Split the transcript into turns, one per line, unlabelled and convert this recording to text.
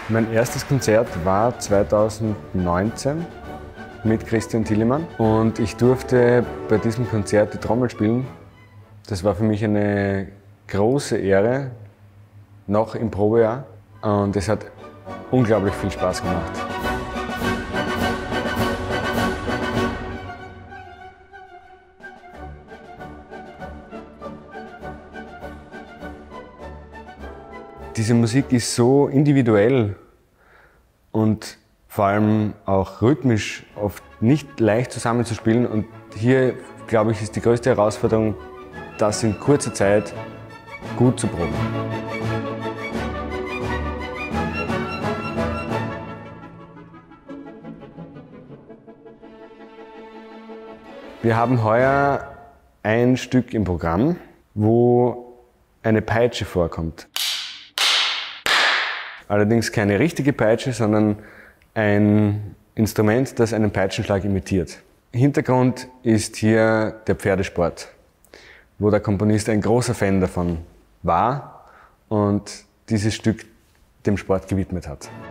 Mein erstes Konzert war 2019 mit Christian Thielemann und ich durfte bei diesem Konzert die Trommel spielen. Das war für mich eine große Ehre, noch im Probejahr, und es hat unglaublich viel Spaß gemacht. Diese Musik ist so individuell und vor allem auch rhythmisch oft nicht leicht zusammenzuspielen, und hier, glaube ich, ist die größte Herausforderung, das in kurzer Zeit gut zu proben. Wir haben heuer ein Stück im Programm, wo eine Peitsche vorkommt. Allerdings keine richtige Peitsche, sondern ein Instrument, das einen Peitschenschlag imitiert. Hintergrund ist hier der Pferdesport, wo der Komponist ein großer Fan davon war und dieses Stück dem Sport gewidmet hat.